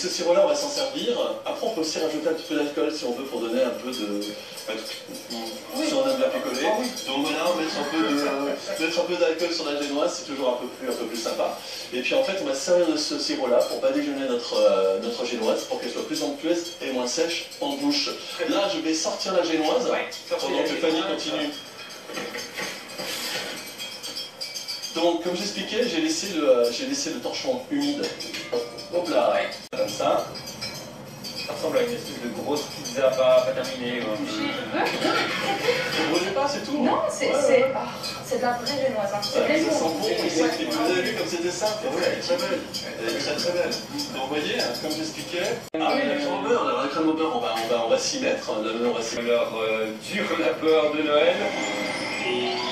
ce sirop-là, on va s'en servir. Après, on peut aussi rajouter un petit peu d'alcool si on veut pour donner un peu de... Si on aime bien picoler. Donc voilà, mettre un peu d'alcool sur la génoise, c'est toujours un peu plus sympa. Et puis en fait, on va se servir de ce sirop-là pour badigeonner notre génoise, pour qu'elle soit plus onctueuse et moins sèche en bouche. Là, je vais sortir la génoise pendant que Fanny continue. Donc, comme j'expliquais, j'ai laissé le torchon humide. Hop là, comme ça. Ça ressemble à une espèce de grosse pizza pas terminée. Vous ne brûlez pas, c'est tout. Non, c'est de la vraie génoise. Hein. C'est ouais, ça sent bon, et vous avez vu comme c'était simple. Elle est très belle. Elle est très belle. Donc, vous voyez, comme j'expliquais. Ah oui, la crème au beurre. Alors, la crème au beurre, on va s'y mettre. Alors, dur la peur de Noël.